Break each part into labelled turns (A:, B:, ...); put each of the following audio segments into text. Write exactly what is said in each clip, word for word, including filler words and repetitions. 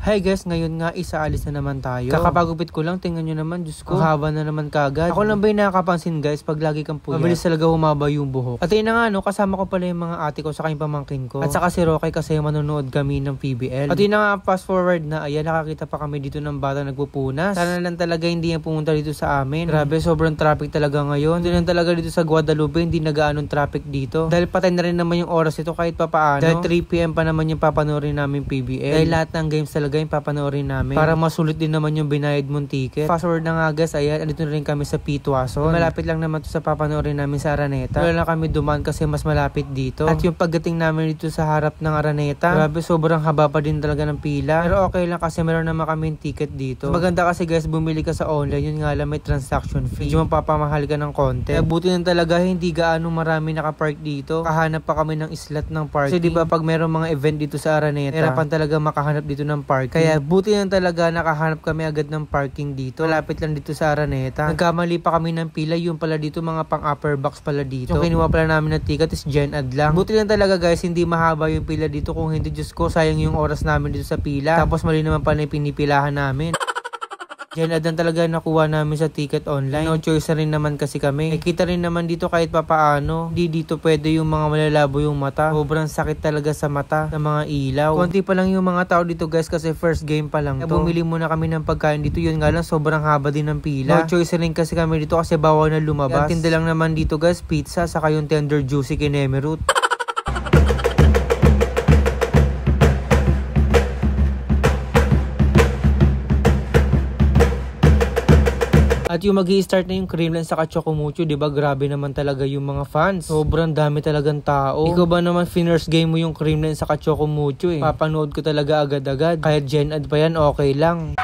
A: Hi guys, ngayon nga isaalis na naman tayo. Kakapagupit ko lang, tingnan nyo naman, Diyos ko, haba na naman kagad. Ako lang ba yung nakakapansin guys, pag lagi kang puyat, mabilis talaga humaba yung buhok. At yun na nga no, kasama ko pala yung mga ate ko sa kanyang pamangkin ko. At saka si Rocky kasi manonood kami ng P B L. At yun na nga, fast forward na, ayan, nakakita pa kami dito ng bata nagpupunas. Sana lang talaga hindi yan pumunta dito sa amin. Grabe, sobrang traffic talaga ngayon. Doon lang talaga dito sa Guadalupe, hindi nagaanong traffic dito. Dahil patay na rin naman yung oras ito kahit papaano. Dahil three p m pa naman yung papanoorin namin P B L. Dahil lahat ng games talaga yung papanoorin namin. Para masulit din naman yung binayad mong ticket. Fast forward na nga guys, ayan, andito na rin kami sa Pitwason. Malapit lang naman to sa papanoorin namin sa Araneta. Wala lang kami dumaan kasi mas malapit dito. At yung pagdating namin dito sa harap ng Araneta, grabe, sobrang haba pa din talaga ng pila. Pero okay lang kasi meron naman kami ticket dito. Maganda kasi guys, bumili ka sa online, yun nga lang may transaction fee. Medyo mapapamahal ka ng konti. Kaya buti na talaga hindi gaano marami nakapark dito. Kahanap pa kami ng slot ng parking. Kasi diba pag meron mga event dito sa Araneta, hirapan talaga makahanap dito ng parking. Kaya buti na talaga nakahanap kami agad ng parking dito. Malapit lang dito sa Araneta. Nagkamali pa kami ng pila, yung pala dito mga pang upper box pala dito. Yung kinuha pala namin na ticket is Gen Ad lang. Buti lang talaga guys, hindi mahaba yung pila dito. Kung hindi, Diyos ko, sayang yung oras namin dito sa pila. Tapos mali naman pala yung pinipilahan namin. Gen Ad lang talaga nakuha namin sa ticket online. No choice na rin naman kasi kami. Nakita rin naman dito kahit papaano. Di dito pwede yung mga malalabo yung mata. Sobrang sakit talaga sa mata ng mga ilaw. Konti pa lang yung mga tao dito guys kasi first game pa lang to. Bumili muna kami ng pagkain dito. Yun nga lang, sobrang haba din ng pila. No choice rin kasi kami dito kasi bawal na lumabas. Yung tinda lang naman dito guys, pizza, saka yung tender juicy kineme root. At yung magi-start na yung Creamline sa Chocomucho, di ba? Grabe naman talaga yung mga fans. Sobrang dami talagang tao. Ikaw ba naman finers game mo yung Creamline sa Chocomucho eh? Papanood ko talaga agad-agad. Kahit Gen Ad pa yan, okay lang.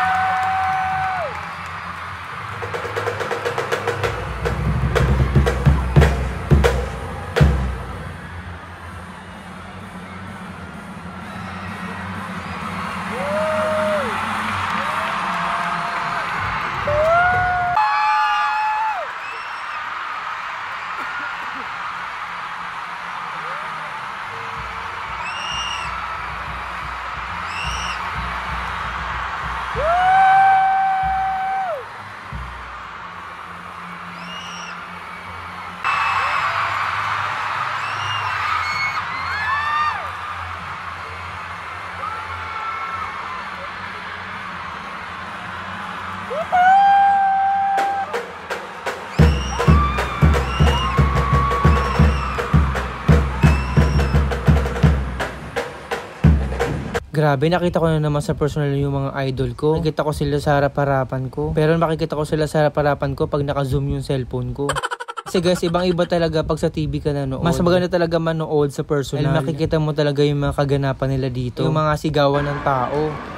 A: Grabe, nakita ko na naman sa personal yung mga idol ko. Nakita ko sila sa harap-harapan ko. Pero makikita ko sila sa harap-harapan ko pag naka-zoom yung cellphone ko. Kasi guys, ibang-iba talaga pag sa T V ka nanood. Mas maganda talaga manood sa personal. Dahil makikita mo talaga yung mga kaganapan nila dito. Yung mga sigawan ng tao.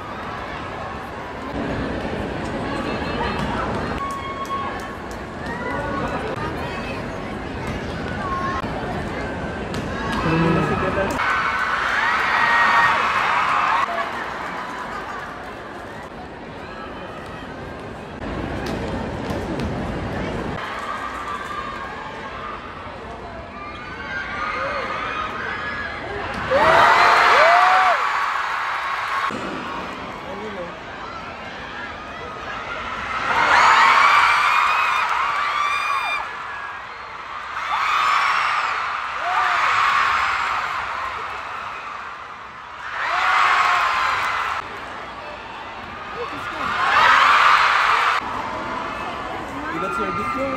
A: Service mo.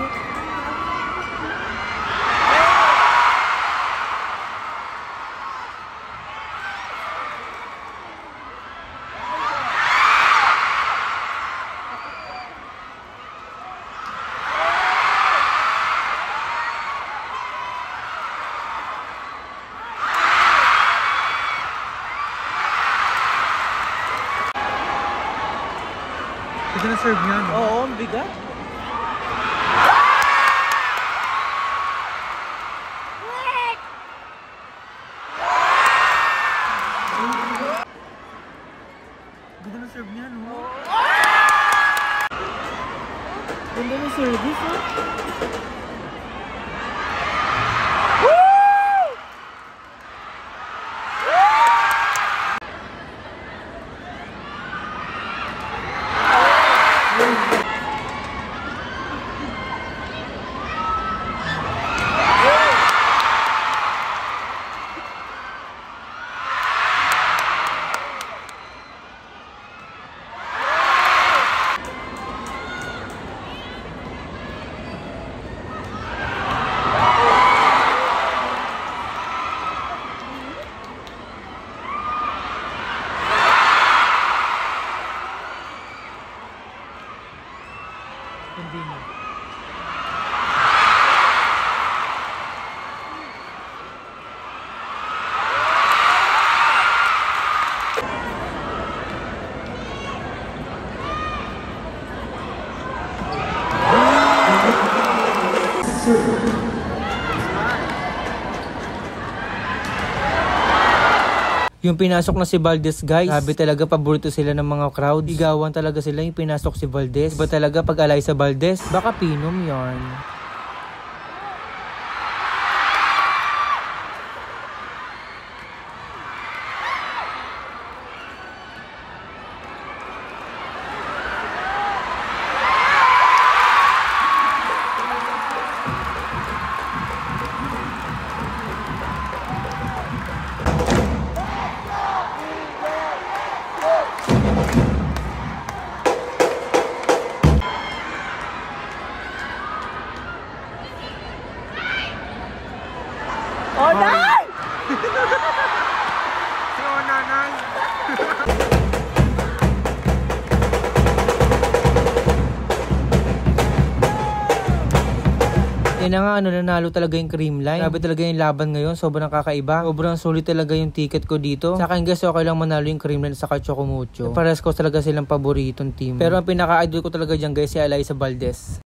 A: Ito na serve niya, no? Oo, ang bigat. Ganda na serve niya, no? Ganda na service, ha? Vinny. Yung pinasok na si Valdez, guys, sabi talaga paborito sila ng mga crowd. Igawan talaga sila yung pinasok si Valdez. Iba talaga pag alay sa Valdez. Baka pinom yarn.
B: Oh, nanay!
A: Si O nanay! Yan na nga, ano, nanalo talaga yung Creamline. Grabe talaga yung laban ngayon, sobrang kakaiba. Sobrang sulit talaga yung ticket ko dito. Sa akin guys, okay lang manalo yung Creamline sa Chocomucho. Pares ko talaga silang paboritong team. Pero ang pinaka-idol ko talaga dyan guys, si Alyssa Valdez.